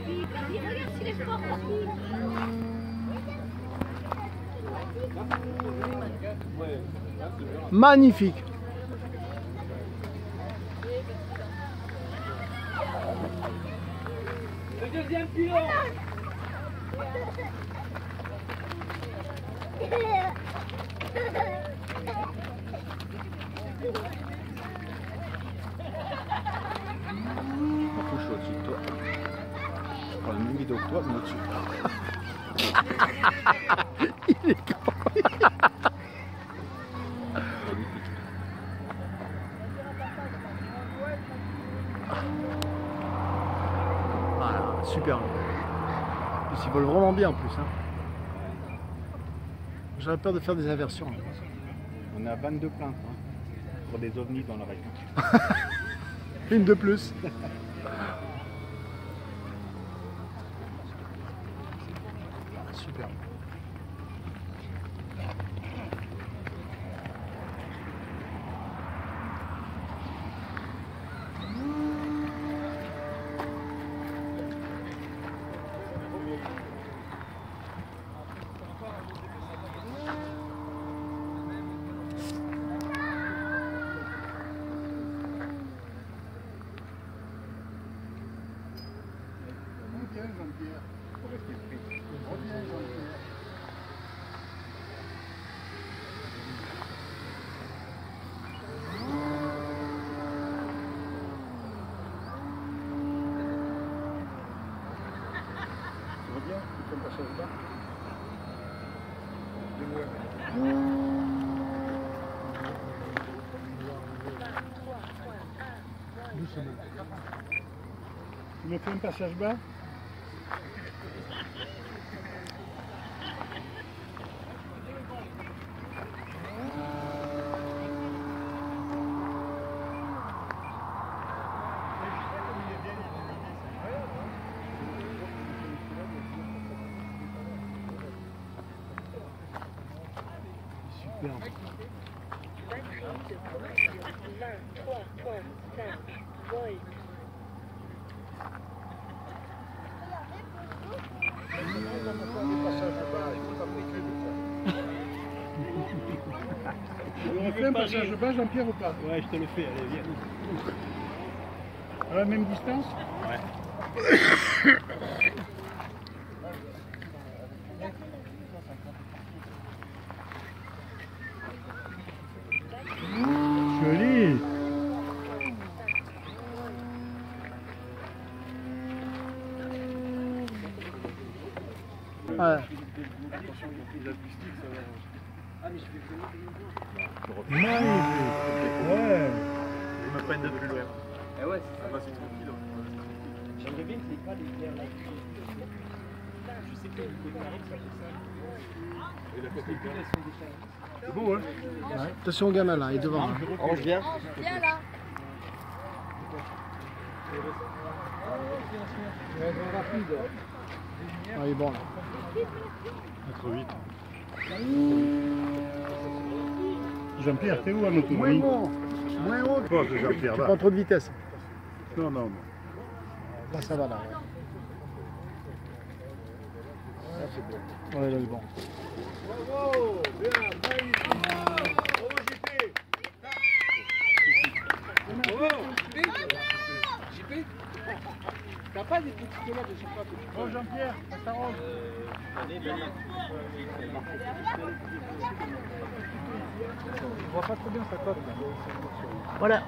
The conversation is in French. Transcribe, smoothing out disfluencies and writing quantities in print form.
Regarde s'il est fort, papy. Magnifique. Le deuxième pilote. Je suis au-dessus de toi. Je prends la même vidéo que toi, mais au-dessus. Il est con. Voilà, super. Ils volent vraiment bien en plus. Hein. J'aurais peur de faire des inversions. On a 22 plaintes hein, pour des ovnis dans la région. Une de plus. Super. Tu me fais un passage bas? Super. On fait un passage bas, Jean-Pierre, ou pas? Ouais, je te le fais, allez, viens. À la même distance? Ouais. Joli! Ouais. Magnifique! Ouais! Ils me prennent de plus loin. Eh ouais, Ça va, c'est tranquille. j'aimerais bien que c'est pas les terres là. Je sais que les carrés, ça fait ça. Et la coque est carrée. C'est beau, hein? Ouais. Attention au gamin là, il est devant. Hein. On vient. Viens là. Ah, il est bon là. Être 8. Jean-Pierre, t'es où en Moins autonomie? bon. Moins haut. Pas de Jean-Pierre, Tu va. prends trop de vitesse. Non, non, non. Là ça va là. Ça, c'est beau. Ouais, là il est bon. Bravo! Bien, magnifique! Bravo, JP! JP, t'as pas des petites tomates de chaque fois que tu Oh, Jean-Pierre, ça rose. On voit pas trop bien sa coque. Voilà.